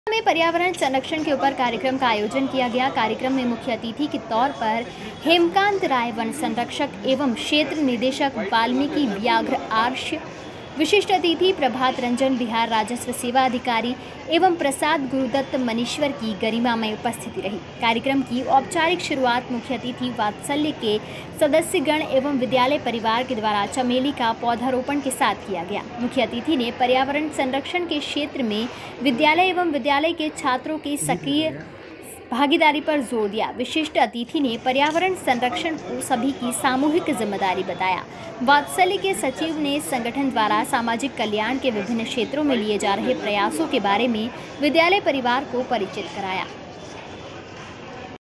में पर्यावरण संरक्षण के ऊपर कार्यक्रम का आयोजन किया गया। कार्यक्रम में मुख्य अतिथि के तौर पर हेमकांत राय, वन संरक्षक एवं क्षेत्र निदेशक वाल्मीकि व्याघ्र आर्ष, विशिष्ट अतिथि प्रभात रंजन, बिहार राजस्व सेवा अधिकारी एवं प्रसाद गुरुदत्त मनीश्वर की गरिमामय उपस्थिति रही। कार्यक्रम की औपचारिक शुरुआत मुख्य अतिथि वात्सल्य के सदस्यगण एवं विद्यालय परिवार के द्वारा चमेली का पौधारोपण के साथ किया गया। मुख्य अतिथि ने पर्यावरण संरक्षण के क्षेत्र में विद्यालय एवं विद्यालय के छात्रों की सक्रिय भागीदारी पर जोर दिया। विशिष्ट अतिथि ने पर्यावरण संरक्षण को सभी की सामूहिक जिम्मेदारी बताया। वात्सल्य के सचिव ने संगठन द्वारा सामाजिक कल्याण के विभिन्न क्षेत्रों में लिए जा रहे प्रयासों के बारे में विद्यालय परिवार को परिचित कराया।